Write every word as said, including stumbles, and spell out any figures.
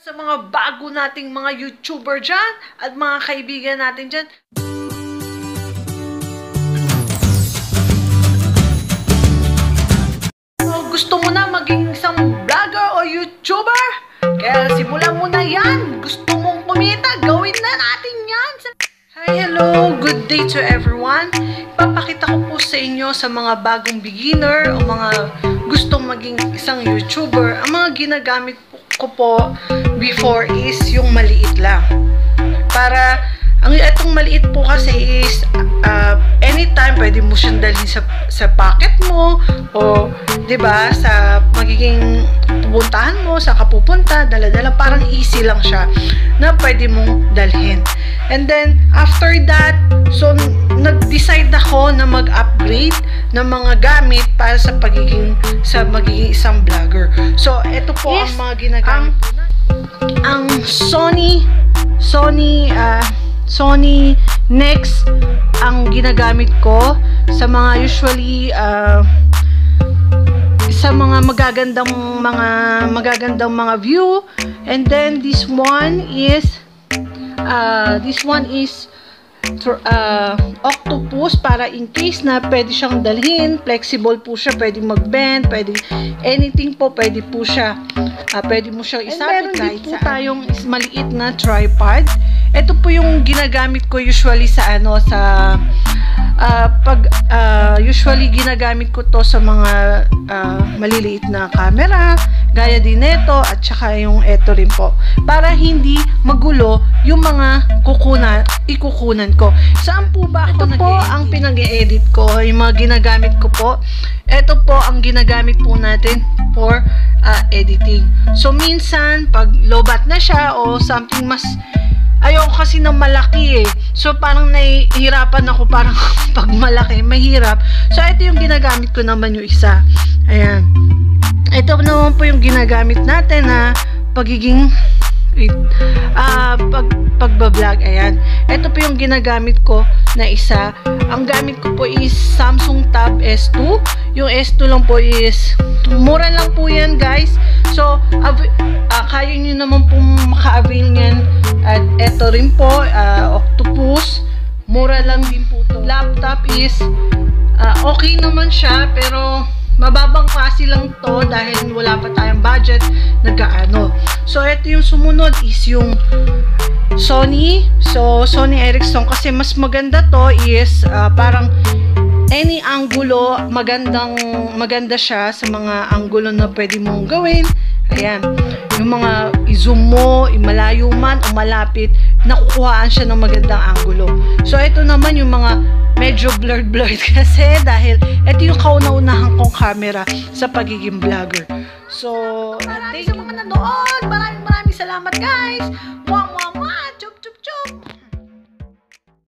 Sa mga bago nating mga YouTuber dyan at mga kaibigan natin dyan. So, gusto mo na maging isang vlogger o YouTuber? Kaya simulan mo na yan. Gusto mong kumita? Gawin na natin yan. Hi, hello. Good day to everyone. Papakita ko po sa inyo sa mga bagong beginner o mga gustong maging isang YouTuber. Ang mga ginagamit ko po before is yung maliit lang. Para, ang itong maliit po kasi is uh, anytime pwede mo siyang dalhin sa, sa pocket mo o, diba, sa magiging pupuntahan mo, sa kapupunta, dala-dala, parang easy lang siya na pwede mong dalhin. And then, after that, so, nag-decide ako na mag-upgrade ng mga gamit para sa pagiging, sa magiging isang vlogger. So, ito po yes, ang mga ginagamit po na. Ang Sony, Sony, uh, Sony Nex ang ginagamit ko sa mga usually, uh, sa mga magagandang mga magagandang mga view. And then, this one is, uh, this one is, Uh, octopus para in case na pwede siyang dalhin, flexible po siya, pwede mag-bend, pwede anything po, pwede po siya, uh, pwede mo siyang isabit. Meron din po tayong maliit na tripod. Ito po yung ginagamit ko usually sa ano, sa uh, pag uh, usually ginagamit ko to sa mga uh, maliliit na camera, gaya din nito at saka yung eto rin po, para hindi magulo yung mga kukunan, ikukunan ko. Saan po ba ako nag-edit? Ito po ang pinag-e-edit ko, yung mga ginagamit ko po. Ito po ang ginagamit po natin for uh, editing. So, minsan, pag lobat na siya o something mas, ayoko kasi ng malaki eh. So, parang nahihirapan ako, parang pag malaki, mahirap. So, ito yung ginagamit ko naman yung isa. Ayan. Ito naman po yung ginagamit natin na pagiging uh, pag, pagbablog. Ayan. Ito po yung ginagamit ko na isa. Ang gamit ko po is Samsung Tab S two. Yung S two lang po is mura lang po yan, guys. So, uh, kaya nyo naman po maka-avail nyan. At ito rin po, uh, Octopus. Mura lang din po to. Laptop is uh, okay naman siya, pero mababang klase lang to dahil wala pa tayong budget nagkaano. So, ito yung sumunod is yung Sony. So, Sony Ericsson kasi mas maganda to is uh, parang any angulo, magandang maganda siya sa mga angulo na pwede mong gawin. Ayan. Yung mga i-zoom mo, imalayo man o malapit, nakukuhaan siya ng magandang angulo. So, ito naman yung mga medyo blurred-blurred kasi dahil ito yung kauna-unahan kong camera sa pagiging vlogger. So, maraming sa mga nanood. Maraming maraming salamat, guys. Mwah,